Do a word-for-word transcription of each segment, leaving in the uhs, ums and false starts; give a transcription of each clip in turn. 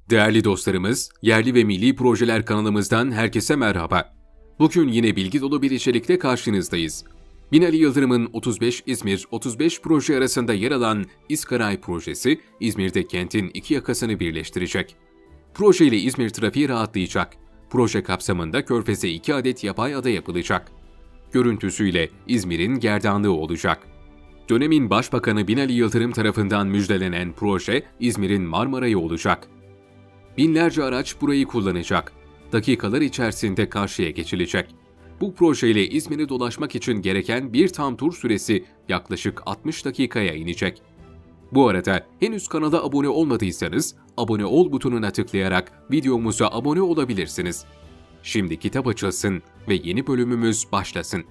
Değerli dostlarımız, Yerli ve Milli Projeler kanalımızdan herkese merhaba. Bugün yine bilgi dolu bir içerikle karşınızdayız. Binali Yıldırım'ın otuz beş İzmir otuz beş proje arasında yer alan İzkaray projesi, İzmir'de kentin iki yakasını birleştirecek. Projeyle İzmir trafiği rahatlayacak. Proje kapsamında Körfez'e iki adet yapay ada yapılacak. Görüntüsüyle İzmir'in gerdanlığı olacak. Dönemin Başbakanı Binali Yıldırım tarafından müjdelenen proje İzmir'in Marmaray'ı olacak. Binlerce araç burayı kullanacak. Dakikalar içerisinde karşıya geçilecek. Bu projeyle İzmir'i dolaşmak için gereken bir tam tur süresi yaklaşık altmış dakikaya inecek. Bu arada henüz kanala abone olmadıysanız abone ol butonuna tıklayarak videomuza abone olabilirsiniz. Şimdi kitap açılsın ve yeni bölümümüz başlasın.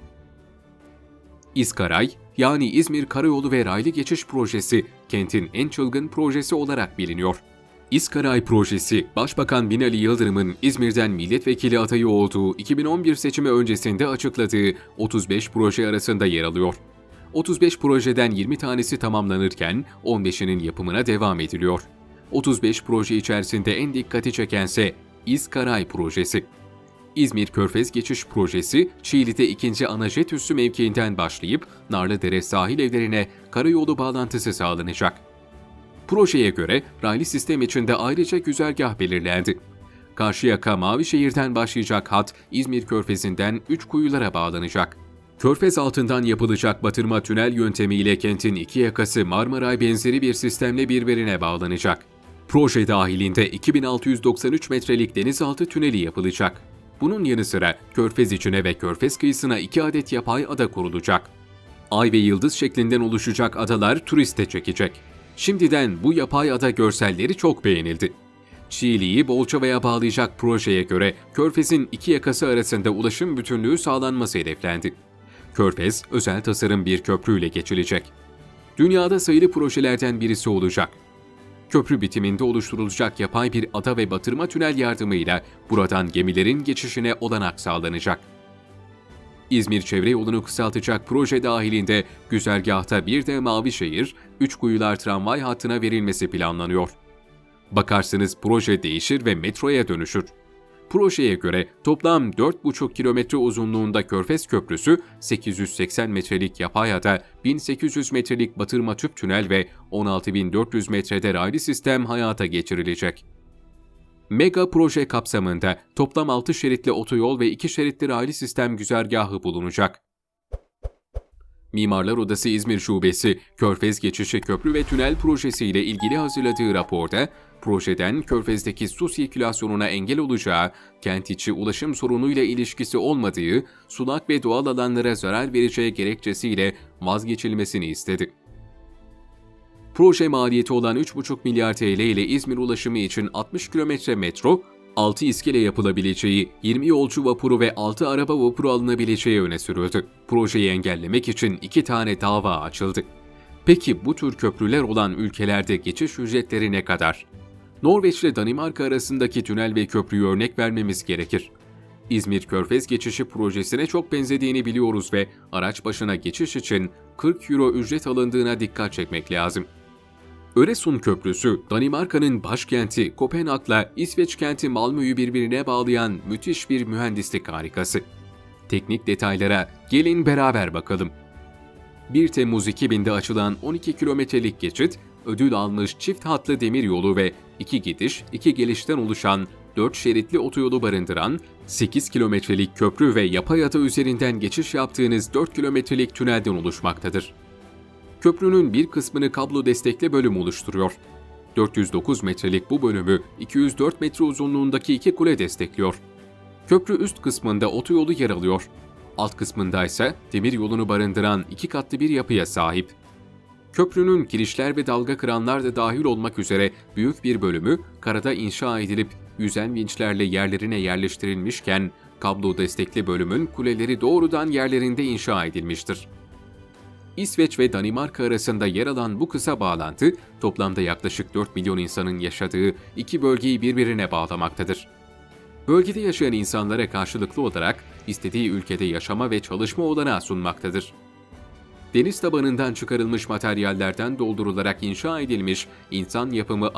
İzkaray, yani İzmir Karayolu ve Raylı Geçiş Projesi, kentin en çılgın projesi olarak biliniyor. İzkaray projesi, Başbakan Binali Yıldırım'ın İzmir'den milletvekili adayı olduğu iki bin on bir seçimi öncesinde açıkladığı otuz beş proje arasında yer alıyor. otuz beş projeden yirmi tanesi tamamlanırken on beşinin yapımına devam ediliyor. otuz beş proje içerisinde en dikkati çekense İzkaray projesi. İzmir Körfez Geçiş Projesi, Çiğli'de ikinci ana jet üssü mevkiinden başlayıp Narlıdere sahil evlerine karayolu bağlantısı sağlanacak. Projeye göre raylı sistem içinde ayrıca güzergah belirlendi. Karşıyaka Mavişehir'den başlayacak hat İzmir Körfezi'nden üç kuyulara bağlanacak. Körfez altından yapılacak batırma tünel yöntemiyle kentin iki yakası Marmaray benzeri bir sistemle birbirine bağlanacak. Proje dahilinde iki bin altı yüz doksan üç metrelik denizaltı tüneli yapılacak. Bunun yanı sıra Körfez içine ve Körfez kıyısına iki adet yapay ada kurulacak. Ay ve yıldız şeklinden oluşacak adalar turiste çekecek. Şimdiden bu yapay ada görselleri çok beğenildi. Çiğli'yi Bolçova'ya bağlayacak projeye göre Körfez'in iki yakası arasında ulaşım bütünlüğü sağlanması hedeflendi. Körfez, özel tasarım bir köprüyle geçilecek. Dünyada sayılı projelerden birisi olacak. Köprü bitiminde oluşturulacak yapay bir ada ve batırma tünel yardımıyla buradan gemilerin geçişine olanak sağlanacak. İzmir çevre yolunu kısaltacak proje dahilinde güzergahta bir de Mavişehir, Üçkuyular tramvay hattına verilmesi planlanıyor. Bakarsınız proje değişir ve metroya dönüşür. Projeye göre toplam dört buçuk kilometre uzunluğunda Körfez Köprüsü, sekiz yüz seksen metrelik yapay ada, bin sekiz yüz metrelik batırma tüp tünel ve on altı bin dört yüz metrede raylı sistem hayata geçirilecek. Mega proje kapsamında toplam altı şeritli otoyol ve iki şeritli raylı sistem güzergahı bulunacak. Mimarlar Odası İzmir Şubesi, Körfez Geçişi Köprü ve Tünel Projesi ile ilgili hazırladığı raporda, projeden Körfez'deki su sirkülasyonuna engel olacağı, kent içi ulaşım sorunuyla ilişkisi olmadığı, sulak ve doğal alanlara zarar vereceği gerekçesiyle vazgeçilmesini istedi. Proje maliyeti olan üç buçuk milyar T L ile İzmir ulaşımı için altmış kilometre metro, altı iskele yapılabileceği, yirmi yolcu vapuru ve altı araba vapuru alınabileceği öne sürüldü. Projeyi engellemek için iki tane dava açıldı. Peki bu tür köprüler olan ülkelerde geçiş ücretleri ne kadar? Norveç ile Danimarka arasındaki tünel ve köprüyü örnek vermemiz gerekir. İzmir Körfez Geçişi projesine çok benzediğini biliyoruz ve araç başına geçiş için kırk euro ücret alındığına dikkat çekmek lazım. Öresund Köprüsü, Danimarka'nın başkenti Kopenhag'la İsveç kenti Malmö'yü birbirine bağlayan müthiş bir mühendislik harikası. Teknik detaylara gelin beraber bakalım. bir Temmuz iki binde açılan on iki kilometrelik geçit, ödül almış çift hatlı demiryolu ve iki gidiş, iki gelişten oluşan dört şeritli otoyolu barındıran sekiz kilometrelik köprü ve yapay ada üzerinden geçiş yaptığınız dört kilometrelik tünelden oluşmaktadır. Köprünün bir kısmını kablo destekli bölüm oluşturuyor. dört yüz dokuz metrelik bu bölümü iki yüz dört metre uzunluğundaki iki kule destekliyor. Köprü üst kısmında otoyolu yer alıyor. Alt kısmında ise demir yolunu barındıran iki katlı bir yapıya sahip. Köprünün kirişler ve dalga kıranlar da dahil olmak üzere büyük bir bölümü karada inşa edilip yüzen vinçlerle yerlerine yerleştirilmişken, kablo destekli bölümün kuleleri doğrudan yerlerinde inşa edilmiştir. İsveç ve Danimarka arasında yer alan bu kısa bağlantı, toplamda yaklaşık dört milyon insanın yaşadığı iki bölgeyi birbirine bağlamaktadır. Bölgede yaşayan insanlara karşılıklı olarak istediği ülkede yaşama ve çalışma olanağı sunmaktadır. Deniz tabanından çıkarılmış materyallerden doldurularak inşa edilmiş insan yapımı ada,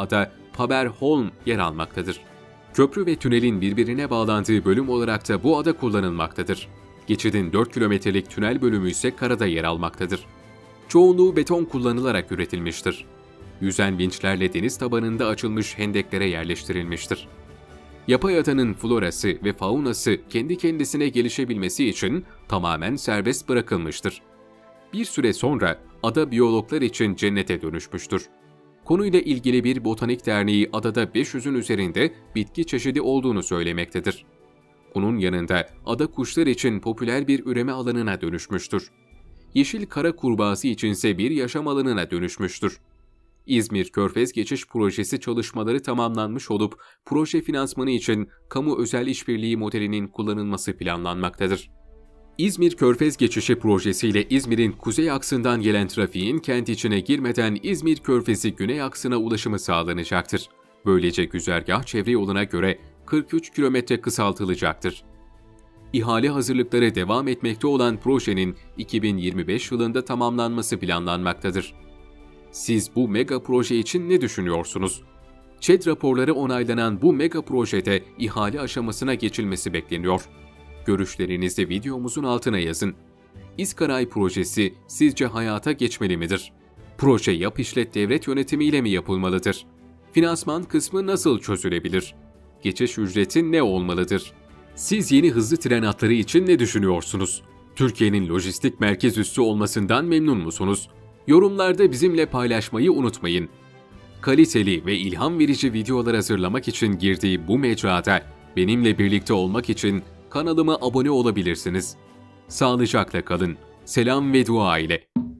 Paberholm yer almaktadır. Köprü ve tünelin birbirine bağlandığı bölüm olarak da bu ada kullanılmaktadır. Geçidin dört kilometrelik tünel bölümü ise karada yer almaktadır. Çoğunluğu beton kullanılarak üretilmiştir. Yüzen vinçlerle deniz tabanında açılmış hendeklere yerleştirilmiştir. Yapay adanın florası ve faunası kendi kendisine gelişebilmesi için tamamen serbest bırakılmıştır. Bir süre sonra ada biyologlar için cennete dönüşmüştür. Konuyla ilgili bir botanik derneği adada beş yüzün üzerinde bitki çeşidi olduğunu söylemektedir. Bunun yanında ada kuşlar için popüler bir üreme alanına dönüşmüştür. Yeşil kara kurbağası içinse bir yaşam alanına dönüşmüştür. İzmir Körfez Geçiş Projesi çalışmaları tamamlanmış olup proje finansmanı için kamu-özel işbirliği modelinin kullanılması planlanmaktadır. İzmir Körfez Geçişi Projesi ile İzmir'in kuzey aksından gelen trafiğin kent içine girmeden İzmir Körfezi güney aksına ulaşımı sağlanacaktır. Böylece güzergah çevre yoluna göre kırk üç kilometre kısaltılacaktır. İhale hazırlıkları devam etmekte olan projenin iki bin yirmi beş yılında tamamlanması planlanmaktadır. Siz bu mega proje için ne düşünüyorsunuz? ÇED raporları onaylanan bu mega projede ihale aşamasına geçilmesi bekleniyor. Görüşlerinizi videomuzun altına yazın. İzkaray projesi sizce hayata geçmeli midir? Proje yap işlet devlet yönetimiyle mi yapılmalıdır? Finansman kısmı nasıl çözülebilir? Geçiş ücreti ne olmalıdır? Siz yeni hızlı tren hatları için ne düşünüyorsunuz? Türkiye'nin lojistik merkez üssü olmasından memnun musunuz? Yorumlarda bizimle paylaşmayı unutmayın. Kaliteli ve ilham verici videolar hazırlamak için girdiği bu mecrada benimle birlikte olmak için kanalıma abone olabilirsiniz. Sağlıcakla kalın. Selam ve dua ile.